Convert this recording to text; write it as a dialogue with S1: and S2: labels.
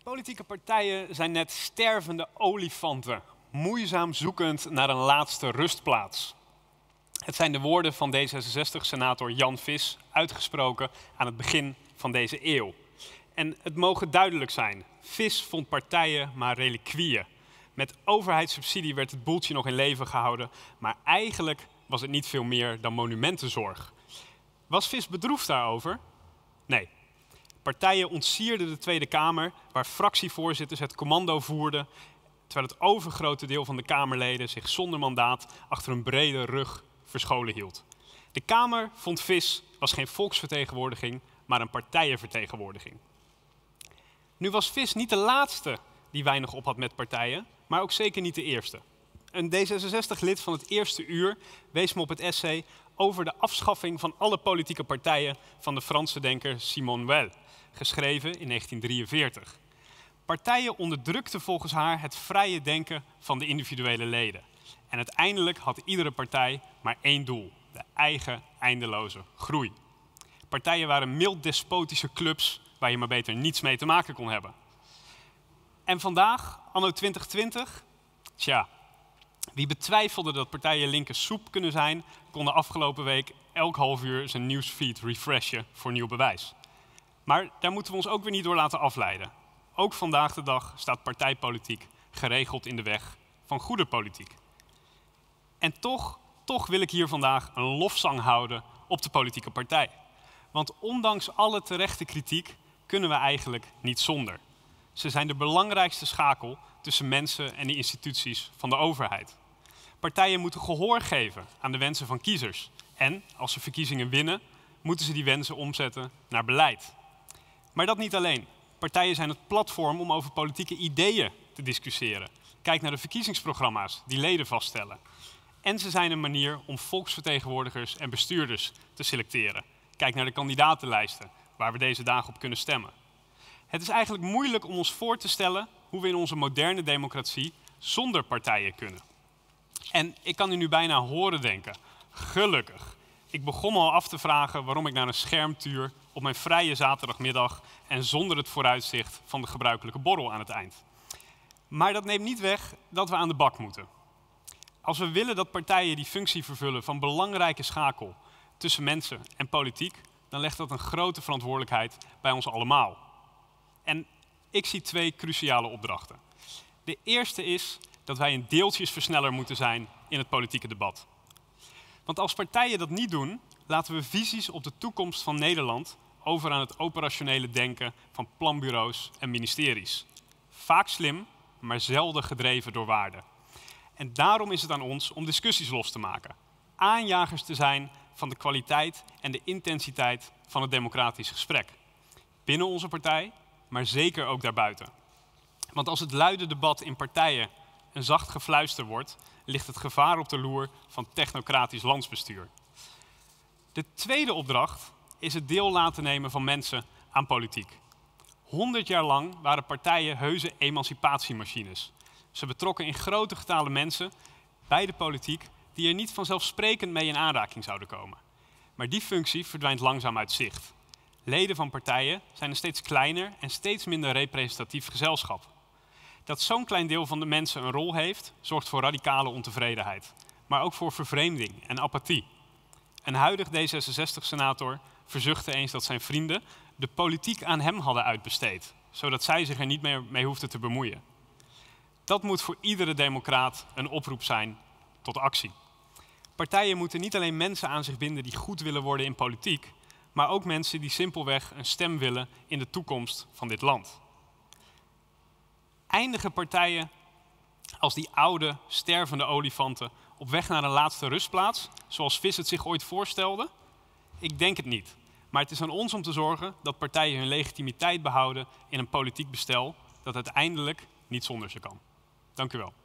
S1: Politieke partijen zijn net stervende olifanten, moeizaam zoekend naar een laatste rustplaats. Het zijn de woorden van D66-senator Jan Vis, uitgesproken aan het begin van deze eeuw. En het mogen duidelijk zijn, Vis vond partijen maar reliquieën. Met overheidssubsidie werd het boeltje nog in leven gehouden, maar eigenlijk was het niet veel meer dan monumentenzorg. Was Vis bedroefd daarover? Nee. Partijen ontsierden de Tweede Kamer, waar fractievoorzitters het commando voerden, terwijl het overgrote deel van de Kamerleden zich zonder mandaat achter een brede rug verscholen hield. De Kamer, vond Vis, was geen volksvertegenwoordiging, maar een partijenvertegenwoordiging. Nu was Vis niet de laatste die weinig op had met partijen, maar ook zeker niet de eerste. Een D66-lid van het eerste uur wees me op het essay over de afschaffing van alle politieke partijen van de Franse denker Simone Weil, geschreven in 1943. Partijen onderdrukten volgens haar het vrije denken van de individuele leden. En uiteindelijk had iedere partij maar één doel: de eigen eindeloze groei. Partijen waren mild despotische clubs waar je maar beter niets mee te maken kon hebben. En vandaag, anno 2020, tja, wie betwijfelde dat partijen linker soep kunnen zijn, kon de afgelopen week elk half uur zijn nieuwsfeed refreshen voor nieuw bewijs. Maar daar moeten we ons ook weer niet door laten afleiden. Ook vandaag de dag staat partijpolitiek geregeld in de weg van goede politiek. En toch wil ik hier vandaag een lofzang houden op de politieke partij. Want ondanks alle terechte kritiek kunnen we eigenlijk niet zonder. Ze zijn de belangrijkste schakel tussen mensen en de instituties van de overheid. Partijen moeten gehoor geven aan de wensen van kiezers. En als ze verkiezingen winnen, moeten ze die wensen omzetten naar beleid. Maar dat niet alleen. Partijen zijn het platform om over politieke ideeën te discussiëren. Kijk naar de verkiezingsprogramma's die leden vaststellen. En ze zijn een manier om volksvertegenwoordigers en bestuurders te selecteren. Kijk naar de kandidatenlijsten, waar we deze dagen op kunnen stemmen. Het is eigenlijk moeilijk om ons voor te stellen hoe we in onze moderne democratie zonder partijen kunnen. En ik kan u nu bijna horen denken, gelukkig. Ik begon me al af te vragen waarom ik naar een scherm tuur op mijn vrije zaterdagmiddag en zonder het vooruitzicht van de gebruikelijke borrel aan het eind. Maar dat neemt niet weg dat we aan de bak moeten. Als we willen dat partijen die functie vervullen van belangrijke schakel tussen mensen en politiek, dan legt dat een grote verantwoordelijkheid bij ons allemaal. En ik zie twee cruciale opdrachten. De eerste is dat wij een deeltjesversneller moeten zijn in het politieke debat. Want als partijen dat niet doen, laten we visies op de toekomst van Nederland over aan het operationele denken van planbureaus en ministeries. Vaak slim, maar zelden gedreven door waarde. En daarom is het aan ons om discussies los te maken. Aanjagers te zijn van de kwaliteit en de intensiteit van het democratisch gesprek. Binnen onze partij, maar zeker ook daarbuiten. Want als het luide debat in partijen een zacht gefluister wordt, ligt het gevaar op de loer van technocratisch landsbestuur. De tweede opdracht is het deel laten nemen van mensen aan politiek. 100 jaar lang waren partijen heuse emancipatiemachines. Ze betrokken in grote getalen mensen bij de politiek die er niet vanzelfsprekend mee in aanraking zouden komen. Maar die functie verdwijnt langzaam uit zicht. Leden van partijen zijn een steeds kleiner en steeds minder representatief gezelschap. Dat zo'n klein deel van de mensen een rol heeft, zorgt voor radicale ontevredenheid. Maar ook voor vervreemding en apathie. Een huidig D66-senator verzuchtte eens dat zijn vrienden de politiek aan hem hadden uitbesteed, zodat zij zich er niet meer mee hoefden te bemoeien. Dat moet voor iedere democraat een oproep zijn tot actie. Partijen moeten niet alleen mensen aan zich binden die goed willen worden in politiek, maar ook mensen die simpelweg een stem willen in de toekomst van dit land. Eindigen partijen als die oude, stervende olifanten op weg naar een laatste rustplaats, zoals Vis het zich ooit voorstelde? Ik denk het niet. Maar het is aan ons om te zorgen dat partijen hun legitimiteit behouden in een politiek bestel dat uiteindelijk niet zonder ze kan. Dank u wel.